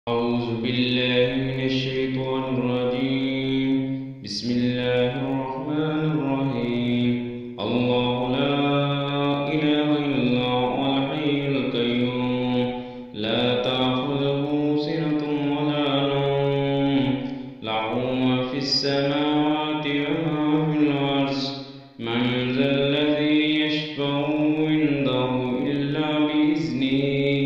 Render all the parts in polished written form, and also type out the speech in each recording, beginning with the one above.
أعوذ بالله من الشيطان الرجيم. بسم الله الرحمن الرحيم. الله لا إله إلا هو الحي القيوم لا تأخذه سنة ولا نوم له ما في السماوات وما في الأرض من ذا الذي يشفع عنده إلا بإذنه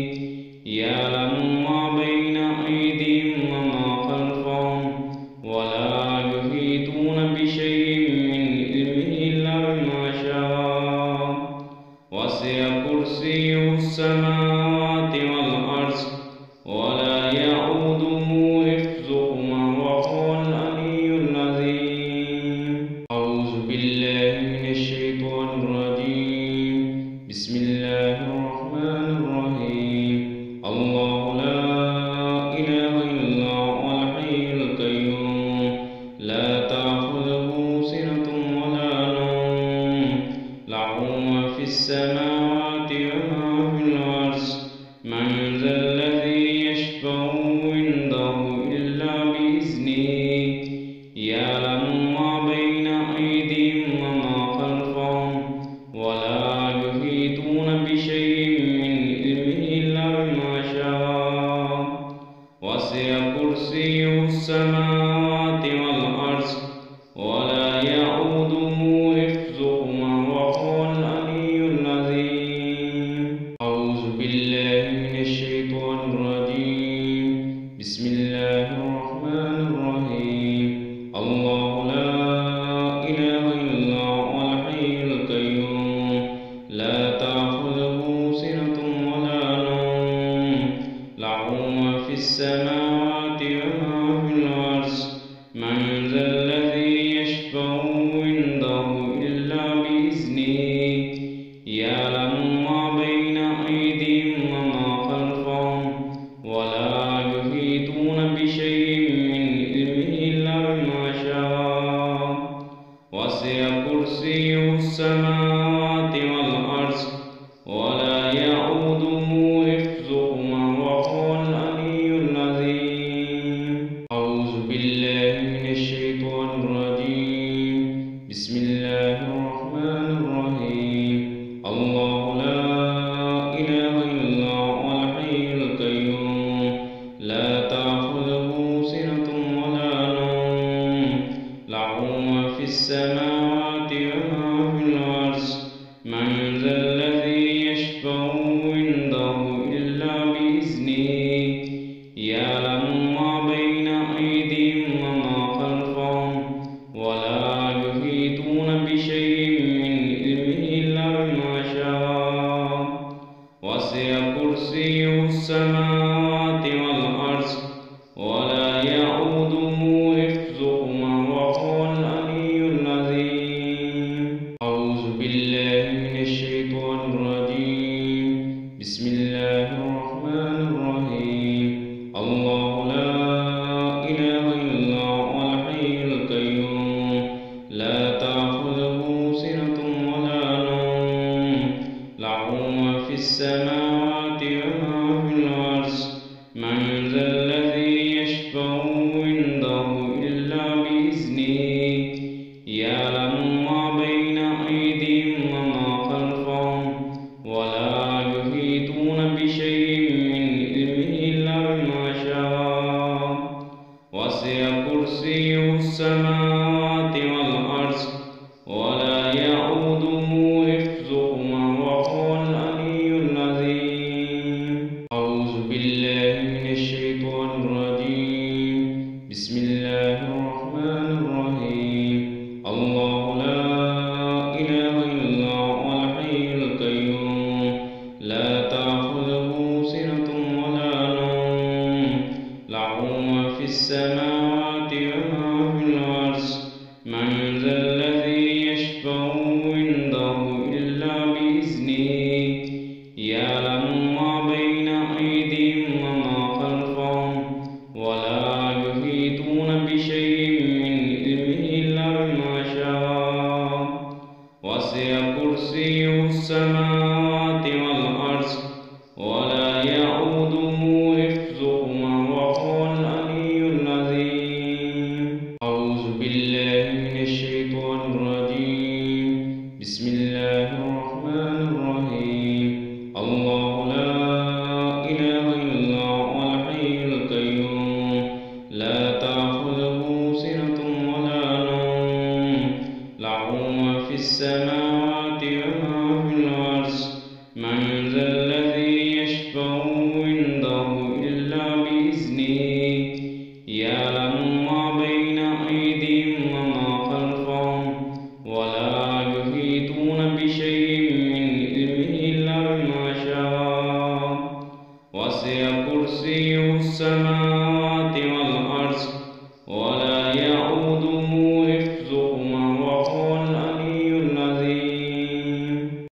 يعلم ما بين أيديهم وما خلفهم ولا يحيطون بشيء من علمه إلا بما شاء وسع كرسيه السماوات والأرض ولا يئوده حفظهما وهو العلي العظيم. أعوذ بالله من الشيطان الرجيم. بسم الله الرحمن الرحيم. الله لا إله إلا هو الحي القيوم لا تأخذه سنة ولا نوم له ما في السماوات وما في الأرض من ذا الذي يشفع عنده إلا بإذنه يعلم ما بين أيديهم وما خلفهم ولا يحيطون بشيء من علمه إلا بما شاء وسع كرسيه السماوات والأرض ولا يئوده حفظهما وهو العلي العظيم. أعوذ بالله من الشيطان الرجيم. بسم الله الرحمن الرحيم. الله لا إله إلا هو الحي القيوم لا تأخذه سنة ولا نوم له ما في السماوات وما في الأرض من ذا الذي يشفع عنده إلا بإذنه يعلم ما بين أيديهم وما خلفهم ولا يحيطون بشيء من علمه إلا بما شاء وسع كرسيه السماوات والأرض ولا يئوده حفظهما وهو العلي العظيم. أعوذ بالله من الشيطان الرجيم. بسم الله الرحمن الرحيم. الله لا إله إلا هو الحي القيوم لا تأخذه سنة ولا نوم له ما في السماوات وما في الأرض من ذا الذي يشفع عنده إلا بإذنه يعلم ما بين أيديهم وما خلفهم ولا يحيطون بشيء من علمه إلا بما شاء وسع كرسيه السماوات والأرض ولا يئوده حفظهما وهو العلي العظيم. أعوذ بالله من الشيطان الرجيم. بسم الله الرحمن الرحيم. الله لا إله إلا هو الحي القيوم لا تأخذه سنة ولا نوم له ما في السماوات وما في الأرض من ذا الذي يشفع عنده إلا بإذنه يعلم ما بين أيديهم وما خلفهم ولا يحيطون بشيء من علمه إلا بما شاء وسع كرسيه السماوات والأرض ولا يئوده حفظهما وهو العلي العظيم. أعوذ بالله من الشيطان الرجيم. بسم الله الرحمن الرحيم. الله لا إله إلا هو الحي القيوم لا تأخذه سنة ولا نوم له ما في السماوات